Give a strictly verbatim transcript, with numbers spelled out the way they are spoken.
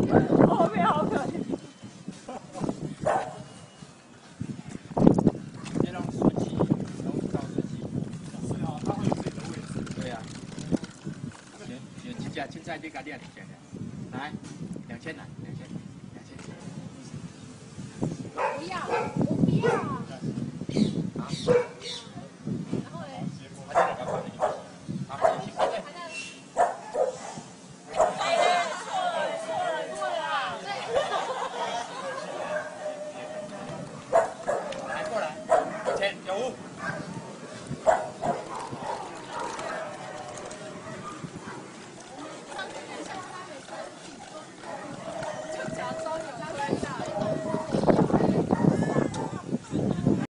后面好可怜。 先让书记，然后到自己。 是啊，他会有自己的位置。 对呀、啊。行行，现在现在这个练两千来，两千来，两千，两千。 不要，我不要。 啊。